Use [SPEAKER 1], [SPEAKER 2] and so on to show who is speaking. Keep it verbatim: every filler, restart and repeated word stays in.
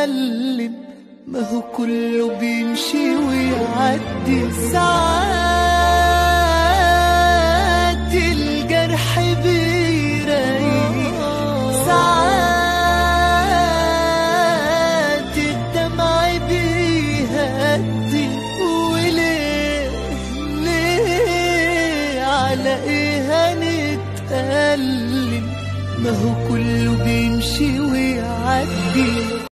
[SPEAKER 1] نتألم، ما هو كله بيمشي ويعدي. ساعات الجرح بيريح، ساعات الدمع بيهدي. وليه ليه على ايه هنتألم، ما هو كله بيمشي ويعدي.